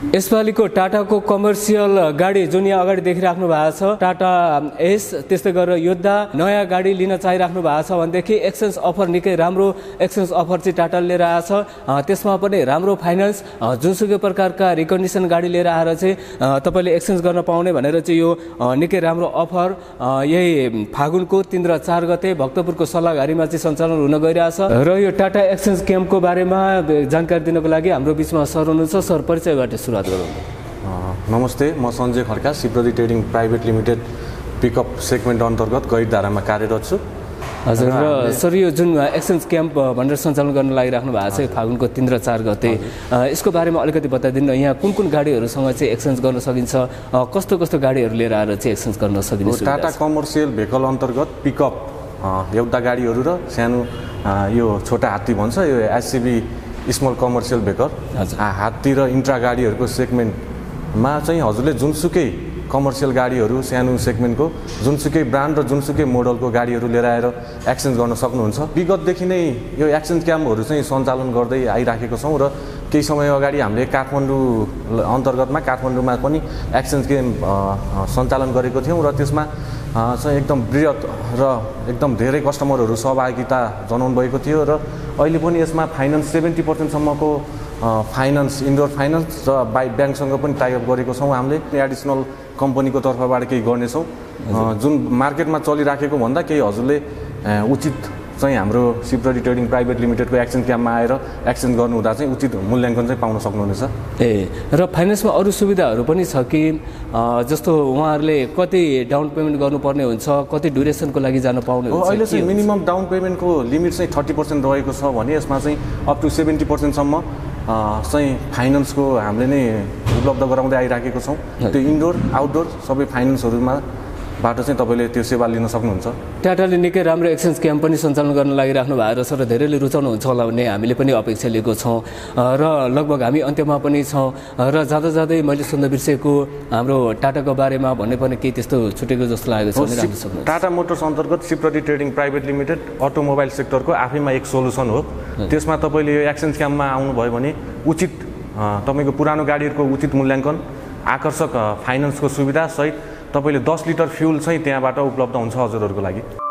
यसपालिको टाटाको कमर्सियल गाडी जुन यहाँ अगाडि देखिराख्नु भएको छ टाटा एस, त्यस्तै गरेर योद्धा नयाँ गाडी लिन चाहिराख्नु भएको छ भनेदेखि एक्सचेन्ज अफर निकै राम्रो एक्सचेन्ज अफर चाहिँ टाटाले लिएर आएको छ। त्यसमा पनि राम्रो फाइनेन्स जुनसुकै प्रकारका रिकन्डिसन गाडी लिएर आएर चाहिँ तपाईँले एक्सचेन्ज गर्न पाउने भनेर चाहिँ यो निकै राम्रो अफर यही फागुनको 3 र 4 गते भक्तपुरको सल्लाहघारीमा चाहिँ सञ्चालन हुन गइरहेछ। र यो टाटा एक्सचेन्ज क्याम्पको बारेमा जानकारी दिनको लागि हाम्रो बिचमा सर हुनुहुन्छ। सर, परिचयबाट सुरुवात गरौँ। नमस्ते, म Sanjay Khadka, Shivaprati trading private limited pickup segment अन्तर्गत गैरधारामा कार्यरत छु। हजुर, र सर यो जुन एक्सचेन्ज क्याम्प भनेर सञ्चालन गर्न लागिराख्नु भएको छ फागुनको 3 र 4 गते, यसको बारेमा अलिकति बताइदिनु न। यहाँ कुन कुन गाडीहरूसँग चाहिँ एक्सचेन्ज गर्न सकिन्छ, कस्तो कस्तो गाडीहरू लिएर आएर चाहिँ एक्सचेन्ज गर्न सकिन्छ? टाटा कमर्सियल भेहिकल अन्तर्गत पिकअप एउटा गाडीहरू र सानो यो छोटा हात्ती भन्छ, यो एससिबी स्मल कमर्सियल भेहिकल हात्ती र इन्ट्रा गाडीहरूको सेगमेन्टमा चाहिँ हजुरले जुनसुकै कमर्सियल गाडीहरू सानो सेगमेन्टको जुनसुकै ब्रान्ड र जुनसुकै मोडलको गाडीहरू लिएर आएर एक्सचेन्ज गर्न सक्नुहुन्छ। विगतदेखि नै यो एक्सचेन्ज क्याम्पहरू चाहिँ सञ्चालन गर्दै आइराखेको छौँ र केही समय अगाडि हामीले काठमाडौँमा पनि एक्सचेन्ज क्याम्प सञ्चालन गरेको थियौँ र त्यसमा चाहिँ एकदम बृहत र एकदम धेरै कस्टमरहरू सहभागिता जनाउनु भएको थियो र अहिले पनि यसमा फाइनेन्स 70% सम्मको फाइनेन्स, इन्डोर फाइनेन्स र ब्याङ्कसँग पनि टाइअप गरेको छौँ। हामीले एडिसनल कम्पनीको तर्फबाट केही गर्नेछौँ जुन मार्केटमा चलिराखेको भन्दा केही हजुरले उचित चाहिँ हाम्रो शिवप्रति ट्रेडिङ प्राइभेट लिमिटेडको एक्सचेन्ज क्याम्पमा आएर एक्सचेन्ज गर्नु हुँदा चाहिँ उचित मूल्याङ्कन चाहिँ पाउन सक्नुहुनेछ। र फाइनेन्समा अरू सुविधाहरू पनि छ कि, जस्तो उहाँहरूले कति डाउन पेमेन्ट गर्नुपर्ने हुन्छ, कति ड्युरेसनको लागि जान पाउने हुन्छ? अहिले चाहिँ मिनिमम डाउन पेमेन्टको लिमिट चाहिँ 30% रहेको छ भने यसमा चाहिँ अप टु 70% सम्म चाहिँ फाइनेन्सको हामीले नै उपलब्ध गराउँदै आइराखेको छौँ। त्यो इन्डोर आउटडोर सबै फाइनेन्सहरूमा बाट चाहिँ तपाईँले त्यो सेवा लिन सक्नुहुन्छ। टाटाले निकै राम्रो एक्सचेन्ज क्याम्प पनि सञ्चालन गर्न लागिराख्नु भएको रहेछ र धेरैले रुचाउनुहुन्छ होला भन्ने हामीले पनि अपेक्षा लिएको छौँ र लगभग हामी अन्त्यमा पनि छौँ। र जाँदा जाँदै मैले सुन्न बिर्सेको हाम्रो टाटाको बारेमा भन्ने पनि केही त्यस्तो छुटेको जस्तो लागेको छ। टाटा मोटर्स अन्तर्गत Shivprati trading private limited automobile सेक्टरको आफैमा एक सोलुसन हो। त्यसमा तपाईँले यो एक्सचेन्ज क्याम्पमा आउनुभयो भने उचित तपाईँको पुरानो गाडीहरूको उचित मूल्याङ्कन, आकर्षक फाइनेन्सको सुविधा सहित तपाईँले 10 लिटर फ्युल चाहिँ त्यहाँबाट उपलब्ध हुन्छ हजुरहरूको लागि।